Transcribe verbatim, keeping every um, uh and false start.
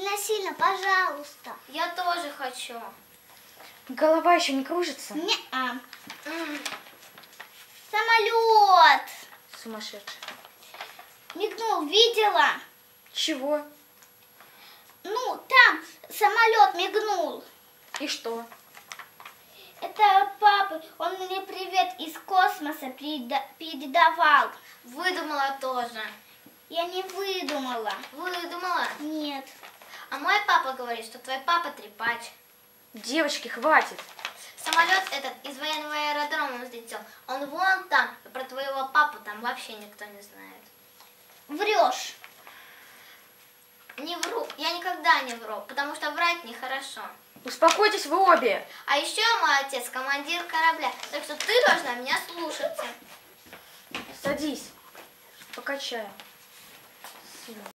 сильно-сильно, пожалуйста. Я тоже хочу. Голова еще не кружится? Не-а. Самолет. Сумасшедший. Мигнул, видела? Чего? Ну, там самолет мигнул. И что? Это папа, он мне привет из космоса переда- передавал. Выдумала тоже. Я не выдумала. Выдумала? Нет. А мой папа говорит, что твой папа трепач. Девочки, хватит. Самолет этот из военного аэродрома взлетел. Он вон там. И про твоего папу там вообще никто не знает. Врешь. Не вру. Я никогда не вру, потому что врать нехорошо. Успокойтесь вы обе. А еще мой отец командир корабля, так что ты должна меня слушаться. Садись. Покачаем.